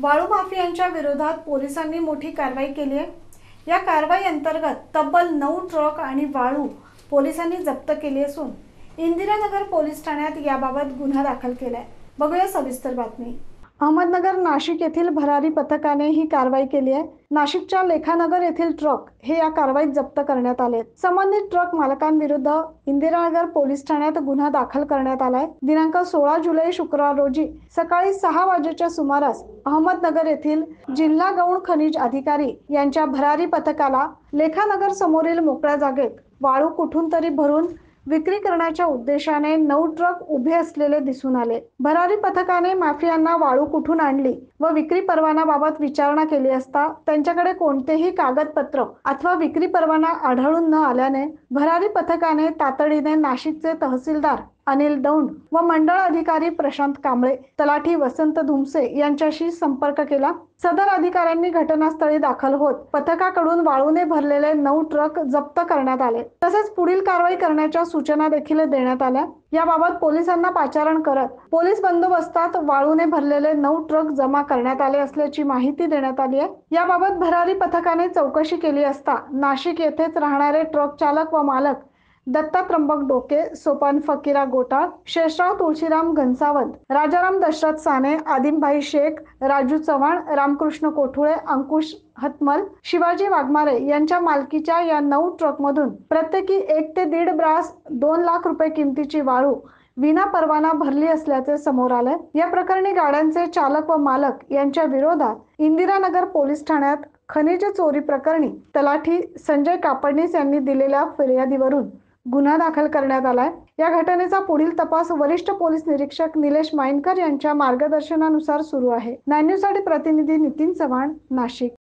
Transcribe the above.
वाळू माफियांच्या विरोधात पोलिसांनी मोठी कारवाई केली आहे। या कारवाई अंतर्गत तब्बल 9 ट्रक आणि वाळू पोलिसांनी जप्त केली असून इंदिरानगर पोलीस ठाण्यात याबाबत गुन्हा दाखल केलाय। बघूया सविस्तर बातमी। अहमदनगर नाशिक येथील भरारी पथकाने ही कारवाई केली आहे। नाशिकच्या लेखानगर येथील ट्रक हे या कारवाईत जप्त करण्यात आले। संबंधित ट्रक मालकांविरुद्ध इंदिरानगर पोलीस ठाण्यात गुन्हा दाखल करण्यात आलाय। दिनांक 16 जुलै शुक्रवार रोजी सकाळी 6 वाजेच्या सुमारास अहमदनगर येथील जिल्हा गौण खनिज अधिकारी यांच्या भरारी पथकाला लेखानगर समोरील मोकळ्या जागेत वाळू कुठून तरी भरून विक्री करण्याच्या उद्देशाने 9 ट्रक उभे असलेले दिसून आले। भरारी पथकाने माफियांना वाळू कुठून आणली व विक्री परवान्याबाबत विचारणा केली असता त्यांच्याकडे कोणतेही कागदपत्र अथवा विक्री परवाना आढळून न आल्याने भरारी पथकाने तातडीने नाशिकचे तहसीलदार अनिल दौंड व मंडळ अधिकारी प्रशांत कांबळे, तलाठी वसंत धुमसे यांच्याशी संपर्क केला। सदर अधिकाऱ्यांनी घटनास्थळी दाखल होत पथकाकडून वाळूने भरलेले 9 ट्रक जप्त करण्यात आले। तसेच पुढील कारवाई करण्याच्या सूचना देखील देण्यात आल्या। याबाबत पोलिसांना पाचारण करत पोलीस बंदोबस्तात वाळूने भरलेले 9 ट्रक जमा करण्यात आले असल्याची माहिती देण्यात आली आहे। याबाबत भरारी पथकाने चौकशी केली असता नाशिक येथेच राहणारे ट्रक चालक व मालक दत्ता त्र्यंबक डोके, सोपान फकीरा गोटाळ, शेषराव तुळशीराम घनसावंत, राजाराम दशरथ साने, आदिमभाई शेख, राजू चव्हाण, रामकृष्ण कोठुळे, अंकुश हतमल, शिवाजी वाघमारे यांच्या मालकीच्या या 9 ट्रकमधून प्रत्येकी 1 ते 1.5 ब्रास 2 लाख रुपये किमतीची वाळू विना परवाना भरली असल्याचे समोर आले। या प्रकरणी गाड्यांचे चालक व मालक यांच्या विरोधात इंदिरानगर पोलीस ठाण्यात खनिज चोरी प्रकरणी तलाठी संजय कापडणीस यांनी दिलेल्या फिर्यादीवरून गुन्हा दाखल करण्यात आलाय। या घटनेचा पुढील तपास वरिष्ठ पोलीस निरीक्षक निलेश माइनकर यांच्या मार्गदर्शनानुसार सुरू आहे। 9 न्यूज साठी प्रतिनिधी नितीन चव्हाण, नाशिक।